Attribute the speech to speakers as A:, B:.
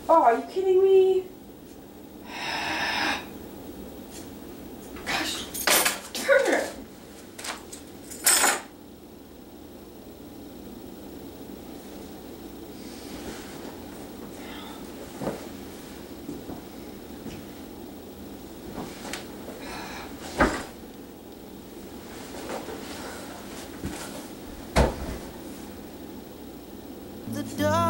A: Oh, are you kidding me? Gosh, turn it.
B: The dark